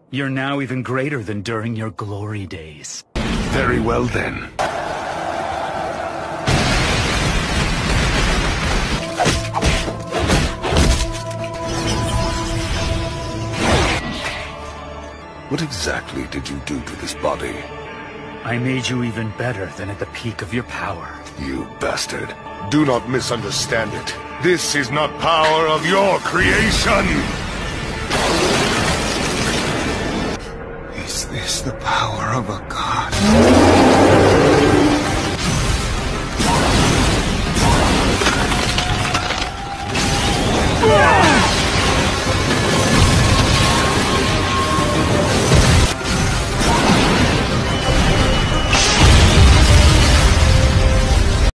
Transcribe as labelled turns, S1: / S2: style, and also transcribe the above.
S1: You're now even greater than during your glory days.
S2: Very well then. What exactly did you do to this body?
S1: I made you even better than at the peak of your power.
S2: You bastard. Do not misunderstand it. This is not power of your creation!
S3: Is this the power of a god?